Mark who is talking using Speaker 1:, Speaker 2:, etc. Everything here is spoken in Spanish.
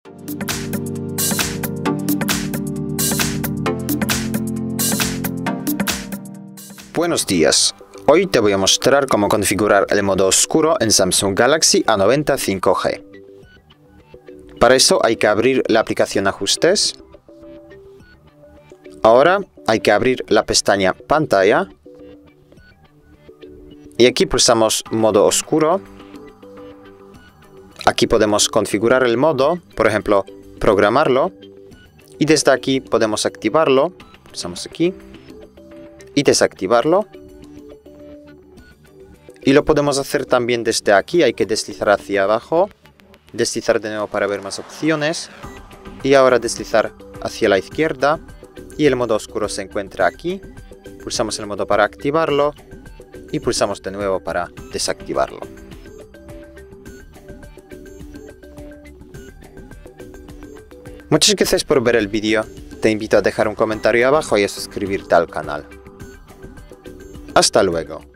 Speaker 1: Buenos días, hoy te voy a mostrar cómo configurar el modo oscuro en Samsung Galaxy A90 5G. Para eso hay que abrir la aplicación Ajustes. Ahora hay que abrir la pestaña Pantalla. Y aquí pulsamos Modo Oscuro. Aquí podemos configurar el modo, por ejemplo, programarlo. Y desde aquí podemos activarlo. Pulsamos aquí. Y desactivarlo. Y lo podemos hacer también desde aquí. Hay que deslizar hacia abajo. Deslizar de nuevo para ver más opciones. Y ahora deslizar hacia la izquierda. Y el modo oscuro se encuentra aquí. Pulsamos el modo para activarlo. Y pulsamos de nuevo para desactivarlo. Muchas gracias por ver el vídeo. Te invito a dejar un comentario abajo y a suscribirte al canal. Hasta luego.